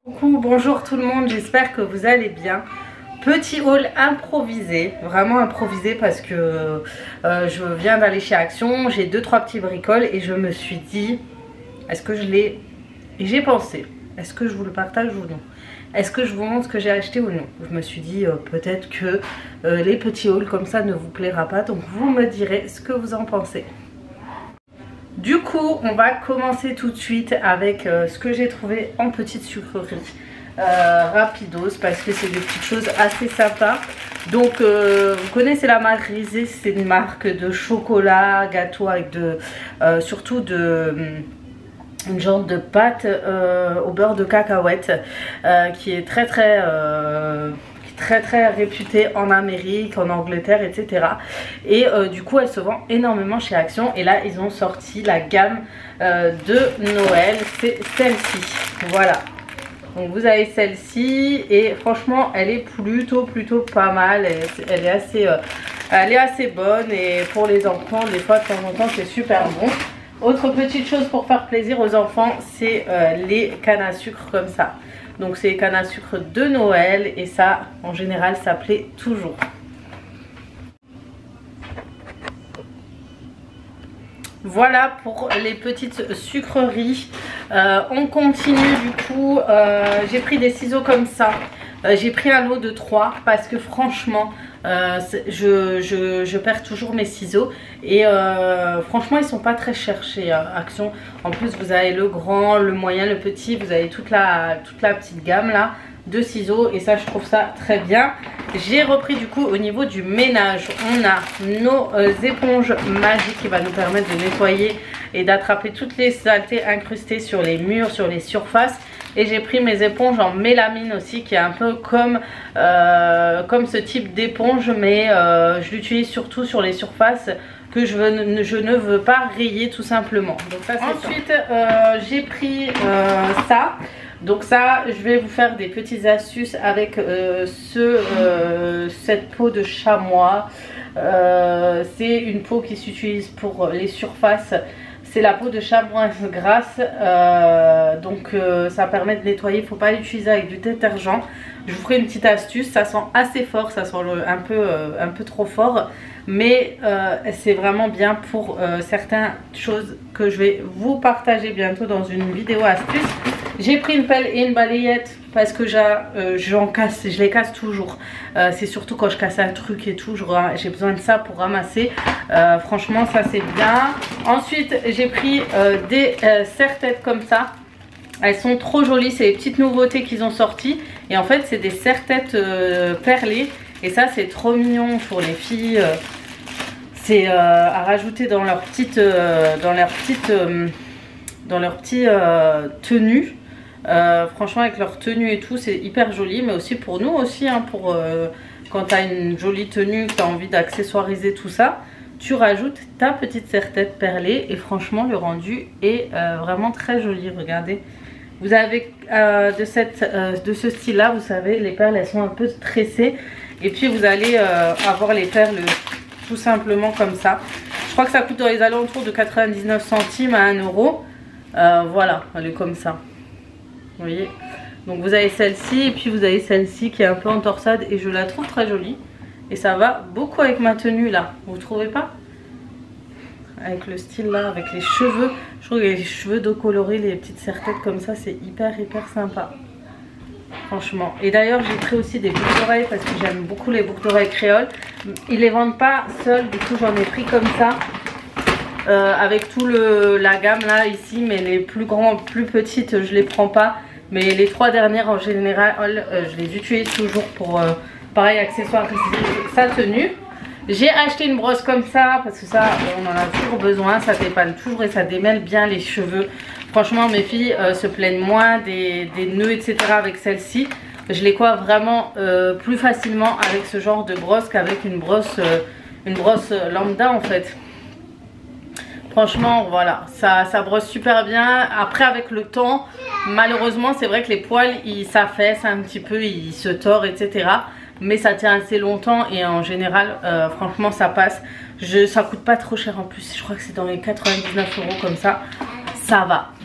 Coucou, bonjour tout le monde, j'espère que vous allez bien. Petit haul improvisé, vraiment improvisé parce que je viens d'aller chez Action, j'ai 2-3 petits bricoles et je me suis dit, est-ce que je l'ai... Et j'ai pensé, est-ce que je vous le partage ou non? Est-ce que je vous montre ce que j'ai acheté ou non? Je me suis dit peut-être que les petits hauls comme ça ne vous plaira pas, donc vous me direz ce que vous en pensez. Du coup, on va commencer tout de suite avec ce que j'ai trouvé en petite sucrerie. Rapidos, parce que c'est des petites choses assez sympas. Donc, vous connaissez la marque Rizé, c'est une marque de chocolat, gâteau avec surtout une genre de pâte au beurre de cacahuète qui est très réputée en Amérique, en Angleterre, etc. Et du coup elle se vend énormément chez Action. Et là ils ont sorti la gamme de Noël, c'est celle-ci, voilà. Donc vous avez celle-ci et franchement elle est plutôt pas mal. Elle est assez bonne et pour les enfants des fois de temps en temps c'est super bon. Autre petite chose pour faire plaisir aux enfants, c'est les cannes à sucre comme ça. Donc c'est les cannes à sucre de Noël et ça en général ça plaît toujours. Voilà pour les petites sucreries. On continue du coup. J'ai pris des ciseaux comme ça. J'ai pris un lot de 3 parce que franchement je perds toujours mes ciseaux et franchement ils sont pas très chers chez Action. En plus vous avez le grand, le moyen, le petit, vous avez toute la petite gamme là de ciseaux et ça je trouve ça très bien. J'ai repris du coup au niveau du ménage, on a nos éponges magiques qui va nous permettre de nettoyer et d'attraper toutes les saletés incrustées sur les murs, sur les surfaces. Et j'ai pris mes éponges en mélamine aussi qui est un peu comme ce type d'éponge, mais je l'utilise surtout sur les surfaces que je ne veux pas rayer tout simplement. Donc ça, ensuite j'ai pris ça. Donc ça je vais vous faire des petites astuces avec cette peau de chamois. C'est une peau qui s'utilise pour les surfaces. C'est la peau de chamois grasse, donc ça permet de nettoyer. Il ne faut pas l'utiliser avec du détergent. Je vous ferai une petite astuce, ça sent assez fort, ça sent un peu trop fort. Mais c'est vraiment bien pour certaines choses que je vais vous partager bientôt dans une vidéo astuce. J'ai pris une pelle et une balayette parce que je les casse toujours. C'est surtout quand je casse un truc et tout, j'ai besoin de ça pour ramasser. Franchement ça c'est bien. Ensuite j'ai pris des serre-têtes comme ça. Elles sont trop jolies, c'est les petites nouveautés qu'ils ont sorties. Et en fait c'est des serre-têtes perlées. Et ça c'est trop mignon pour les filles. C'est à rajouter dans leur petite tenue. Franchement avec leur tenue et tout c'est hyper joli, mais aussi pour nous aussi hein, pour quand tu as une jolie tenue, que tu as envie d'accessoiriser tout ça, tu rajoutes ta petite serre-tête perlée et franchement le rendu est vraiment très joli. Regardez, vous avez de ce style là, vous savez les perles elles sont un peu tressées et puis vous allez avoir les perles tout simplement comme ça. Je crois que ça coûte dans les alentours de 99 centimes à 1 euro. Voilà, elle est comme ça. Vous voyez, donc vous avez celle-ci et puis vous avez celle-ci qui est un peu en torsade et je la trouve très jolie et ça va beaucoup avec ma tenue là, vous trouvez pas? Avec le style là, avec les cheveux, je trouve que les cheveux décolorés, les petites serre-têtes comme ça c'est hyper sympa franchement. Et d'ailleurs j'ai pris aussi des boucles d'oreilles parce que j'aime beaucoup les boucles d'oreilles créoles. Ils les vendent pas seuls, du coup j'en ai pris comme ça. Avec tout la gamme là ici, mais les plus grands, plus petites je les prends pas, mais les 3 dernières en général je les utilise toujours pour pareil accessoires sa tenue. J'ai acheté une brosse comme ça parce que ça on en a toujours besoin, ça dépale toujours et ça démêle bien les cheveux. Franchement mes filles se plaignent moins des nœuds etc avec celle-ci. Je les coiffe vraiment plus facilement avec ce genre de brosse qu'avec une brosse lambda en fait. Franchement voilà, ça brosse super bien. Après avec le temps, malheureusement c'est vrai que les poils ils s'affaissent un petit peu, ils se tordent etc. Mais ça tient assez longtemps et en général franchement ça passe. Ça coûte pas trop cher en plus, je crois que c'est dans les 99 € comme ça, ça va.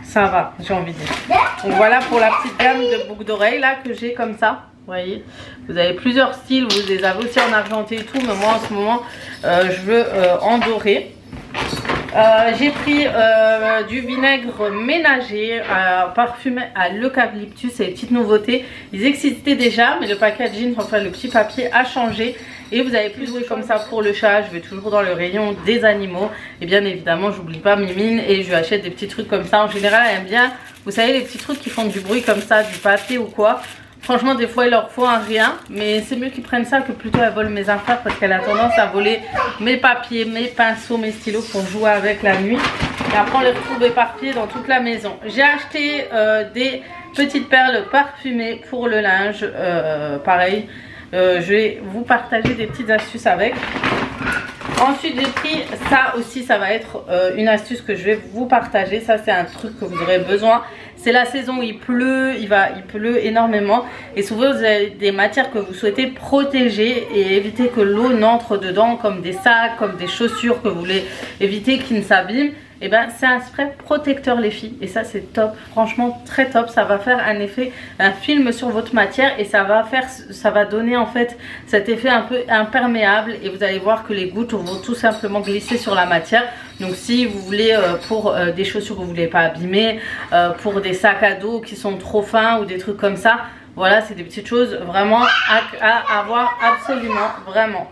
ça va, j'ai envie de dire. Donc voilà pour la petite gamme de boucles d'oreilles là que j'ai comme ça. Vous voyez, vous avez plusieurs styles, vous les avez aussi en argenté et tout, mais moi en ce moment je veux en doré. J'ai pris du vinaigre ménager parfumé à l'eucalyptus, c'est les petites nouveautés. Ils existaient déjà, mais le packaging, enfin le petit papier a changé. Et vous avez plus de bruit comme ça pour le chat. Je vais toujours dans le rayon des animaux. Et bien évidemment, j'oublie pas Mimine et je lui achète des petits trucs comme ça. En général, elle aime bien, vous savez, les petits trucs qui font du bruit comme ça, du pâté ou quoi. Franchement, des fois, il leur faut un rien. Mais c'est mieux qu'ils prennent ça que plutôt elle vole mes affaires parce qu'elle a tendance à voler mes papiers, mes pinceaux, mes stylos pour jouer avec la nuit. Et après, on les retrouve éparpillés dans toute la maison. J'ai acheté des petites perles parfumées pour le linge. Pareil. Je vais vous partager des petites astuces avec. Ensuite j'ai pris ça aussi, ça va être une astuce que je vais vous partager. Ça c'est un truc que vous aurez besoin. C'est la saison où il pleut, il pleut énormément. Et souvent vous avez des matières que vous souhaitez protéger et éviter que l'eau n'entre dedans, comme des sacs, comme des chaussures que vous voulez éviter qu'ils ne s'abîment. Et ben c'est un spray protecteur les filles et ça c'est top, franchement très top. Ça va faire un effet, un film sur votre matière et ça va donner en fait cet effet un peu imperméable et vous allez voir que les gouttes vont tout simplement glisser sur la matière. Donc si vous voulez pour des chaussures que vous voulez pas abîmer, pour des sacs à dos qui sont trop fins ou des trucs comme ça, voilà, c'est des petites choses vraiment à avoir absolument, vraiment.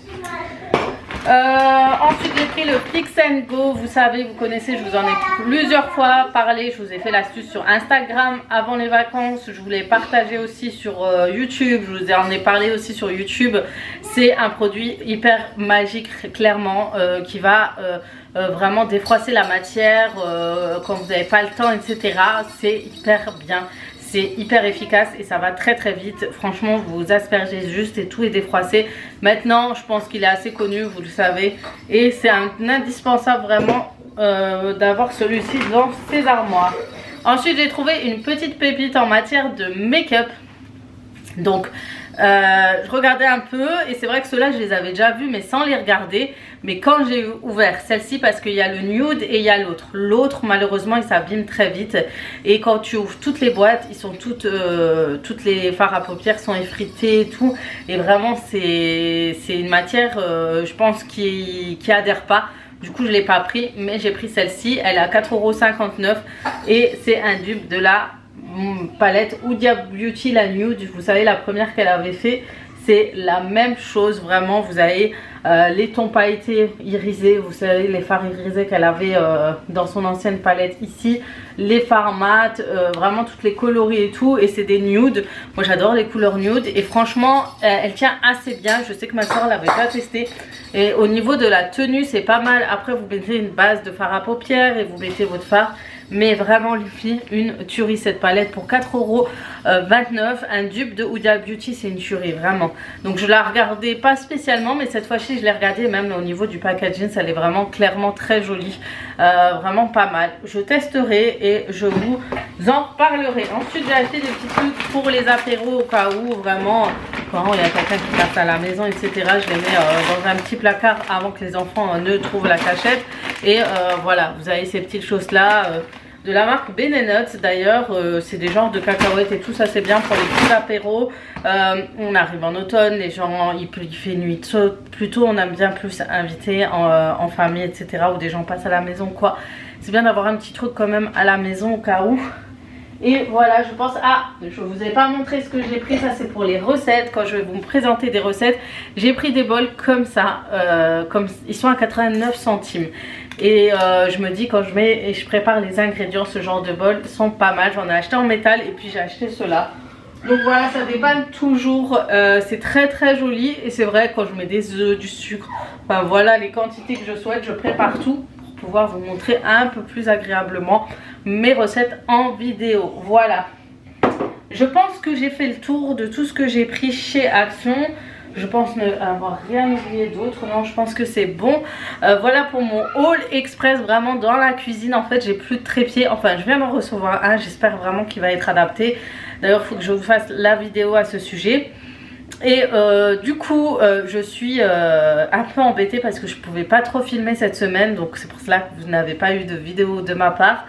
Ensuite j'ai pris le Fix and Go. Vous savez, vous connaissez, je vous en ai plusieurs fois parlé. Je vous ai fait l'astuce sur Instagram avant les vacances. Je vous l'ai partagé aussi sur YouTube. Je vous en ai parlé aussi sur YouTube. C'est un produit hyper magique clairement qui va vraiment défroisser la matière quand vous n'avez pas le temps, etc. C'est hyper bien. C'est hyper efficace et ça va très très vite. Franchement, vous aspergez juste et tout est défroissé. Maintenant, je pense qu'il est assez connu, vous le savez. Et c'est un indispensable vraiment d'avoir celui-ci dans ses armoires. Ensuite, j'ai trouvé une petite pépite en matière de make-up. Donc, je regardais un peu et c'est vrai que ceux-là, je les avais déjà vus mais sans les regarder. Mais quand j'ai ouvert celle-ci, parce qu'il y a le nude et il y a l'autre. L'autre, malheureusement, il s'abîme très vite. Et quand tu ouvres toutes les boîtes, ils sont toutes les fards à paupières sont effritées et tout. Et vraiment, c'est une matière, je pense, qui adhère pas. Du coup, je ne l'ai pas pris, mais j'ai pris celle-ci. Elle est à 4,59 € et c'est un dupe de la palette Huda Beauty, la nude. Vous savez, la première qu'elle avait fait, c'est la même chose. Vraiment, vous avez les tons pailletés irisés, vous savez, les fards irisés qu'elle avait dans son ancienne palette ici, les fards mat, vraiment toutes les coloris et tout. Et c'est des nudes. Moi j'adore les couleurs nude et franchement elle tient assez bien. Je sais que ma soeur l'avait pas testé et au niveau de la tenue c'est pas mal. Après vous mettez une base de fard à paupières et vous mettez votre fard. Mais vraiment les filles, une tuerie cette palette pour 4,29 €. Un dupe de Huda Beauty, c'est une tuerie vraiment. Donc je la regardais pas spécialement, mais cette fois-ci je l'ai regardée. Même au niveau du packaging, elle est vraiment clairement très jolie. Vraiment pas mal. Je testerai et je vous en parlerai. Ensuite j'ai acheté des petits trucs pour les apéros au cas où vraiment quand il y a quelqu'un qui passe à la maison, etc. Je les mets dans un petit placard avant que les enfants ne trouvent la cachette. Et voilà, vous avez ces petites choses là. De la marque Ben & Nuts d'ailleurs, c'est des genres de cacahuètes et tout, ça c'est bien pour les petits apéros. On arrive en automne, les gens, il fait nuit plutôt, on aime bien plus inviter en famille, etc. Ou des gens passent à la maison quoi. C'est bien d'avoir un petit truc quand même à la maison au cas où. Et voilà, je pense, je vous ai pas montré ce que j'ai pris, ça c'est pour les recettes. Quand je vais vous présenter des recettes, j'ai pris des bols comme ça, ils sont à 89 centimes. Et je me dis quand je prépare les ingrédients, ce genre de bols sont pas mal. J'en ai acheté en métal et puis j'ai acheté ceux-là. Donc voilà, ça dépanne toujours, c'est très très joli. Et c'est vrai quand je mets des œufs, du sucre, enfin voilà les quantités que je souhaite, je prépare tout pour pouvoir vous montrer un peu plus agréablement mes recettes en vidéo. Voilà, je pense que j'ai fait le tour de tout ce que j'ai pris chez Action. Je pense ne avoir rien oublié d'autre. Non, je pense que c'est bon. Voilà pour mon haul express vraiment dans la cuisine. En fait j'ai plus de trépied, enfin je viens d'en recevoir un. J'espère vraiment qu'il va être adapté. D'ailleurs il faut que je vous fasse la vidéo à ce sujet. Et du coup je suis un peu embêtée parce que je pouvais pas trop filmer cette semaine. Donc c'est pour cela que vous n'avez pas eu de vidéo de ma part.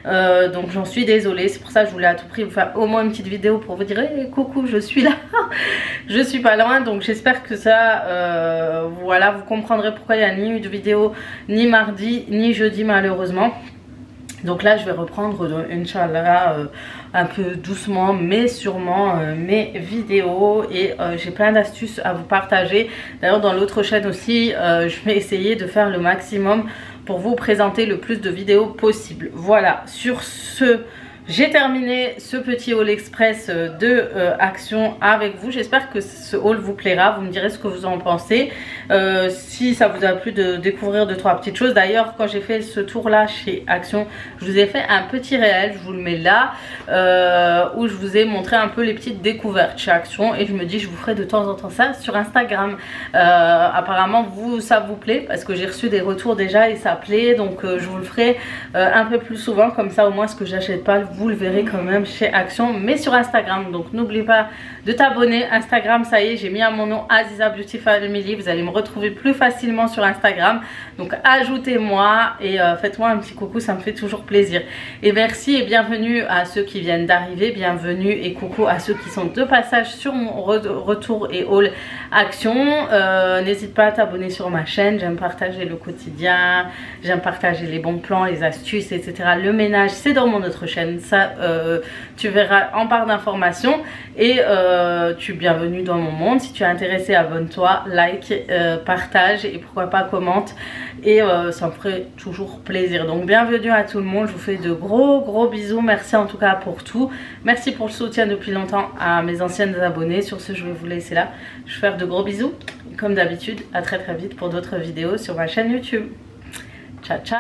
Donc j'en suis désolée, c'est pour ça que je voulais à tout prix vous faire au moins une petite vidéo pour vous dire hey, coucou, je suis là. Je suis pas loin, donc j'espère que ça voilà, vous comprendrez pourquoi il n'y a ni eu de vidéo ni mardi ni jeudi malheureusement. Donc là je vais reprendre Inch'Allah un peu doucement mais sûrement mes vidéos et j'ai plein d'astuces à vous partager. D'ailleurs dans l'autre chaîne aussi je vais essayer de faire le maximum pour vous présenter le plus de vidéos possible. Voilà, sur ce j'ai terminé ce petit haul express de Action avec vous. J'espère que ce haul vous plaira. Vous me direz ce que vous en pensez. Si ça vous a plu de découvrir 2-3 petites choses. D'ailleurs, quand j'ai fait ce tour là chez Action, je vous ai fait un petit réel. Je vous le mets là. Où je vous ai montré un peu les petites découvertes chez Action. Et je me dis, je vous ferai de temps en temps ça sur Instagram. Apparemment, ça vous plaît. Parce que j'ai reçu des retours déjà et ça plaît. Donc, je vous le ferai un peu plus souvent. Comme ça, au moins, ce que j'achète pas, vous le verrez quand même chez Action, mais sur Instagram. Donc n'oubliez pas de t'abonner. Instagram, ça y est, j'ai mis à mon nom Aziza Beauty Family. Vous allez me retrouver plus facilement sur Instagram. Donc ajoutez-moi et faites-moi un petit coucou, ça me fait toujours plaisir. Et merci et bienvenue à ceux qui viennent d'arriver. Bienvenue et coucou à ceux qui sont de passage sur mon retour et haul Action. N'hésite pas à t'abonner sur ma chaîne. J'aime partager le quotidien, j'aime partager les bons plans, les astuces, etc. Le ménage, c'est dans mon autre chaîne. Ça tu verras en barre d'informations et tu es bienvenue dans mon monde. Si tu es intéressé, abonne-toi, like, partage et pourquoi pas commente et ça me ferait toujours plaisir. Donc bienvenue à tout le monde, je vous fais de gros bisous. Merci en tout cas pour tout, merci pour le soutien depuis longtemps à mes anciennes abonnées. Sur ce je vais vous laisser là, je vais faire de gros bisous et comme d'habitude à très vite pour d'autres vidéos sur ma chaîne YouTube. Ciao ciao.